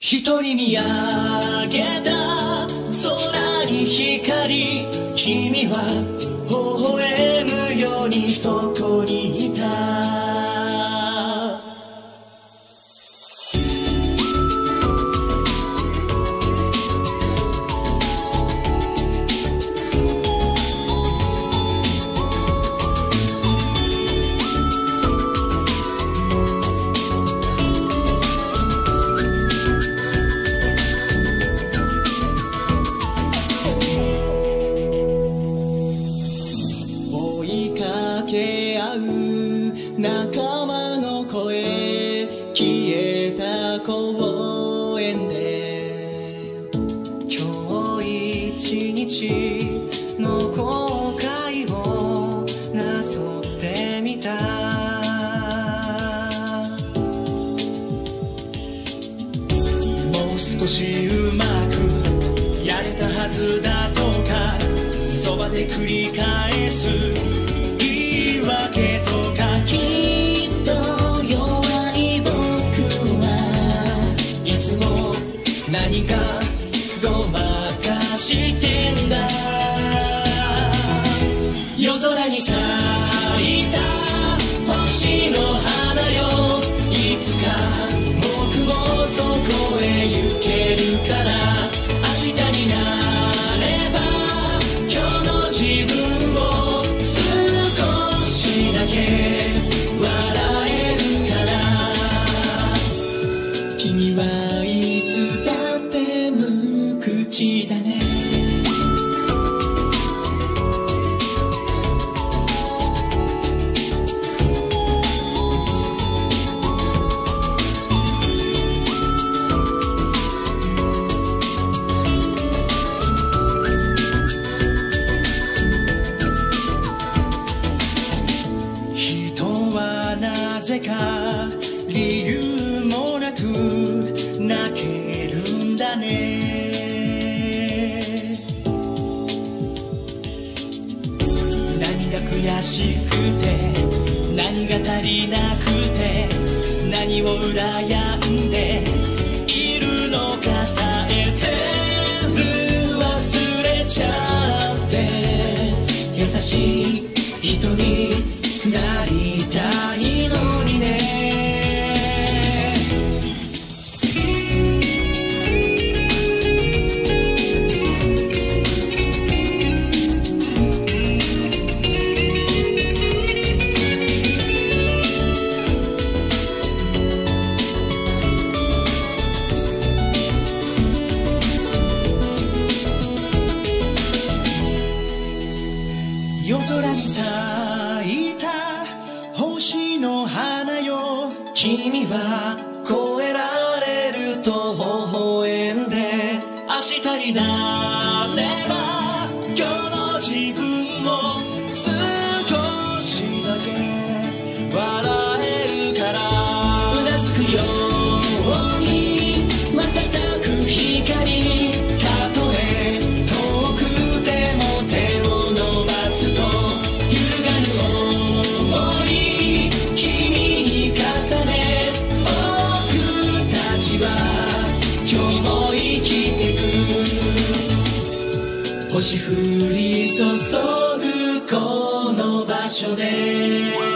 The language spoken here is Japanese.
一人見上げた空に光、君は微笑むようにそこにいた。仲間の声、消えた公園で今日一日の後悔をなぞってみた。もう少しうまくやれたはずだとか、そばで繰り返す言い訳とか、きっと弱い僕はいつも何かごまかしてんだ。夜空に咲いた星の花よ、いつか僕もそこへ行けるから。明日になれば今日の自分を少しだけ笑えるから。君はいつだって無口だね。なぜか理由もなく泣けるんだね。何が悔しくて、何が足りなくて、何を羨んでいるのかさえ全部忘れちゃって、優しい人になりたいのにね。夜空に咲いた星の花よ、君は越えられると微笑んで。明日になれば今日の自分を少しだけ笑えるから。うなずくように瞬く光、たとえ遠くても手を伸ばすと揺るがぬ想い、君に重ね僕たちは今日も生きてく。星降り注ぐこの場所で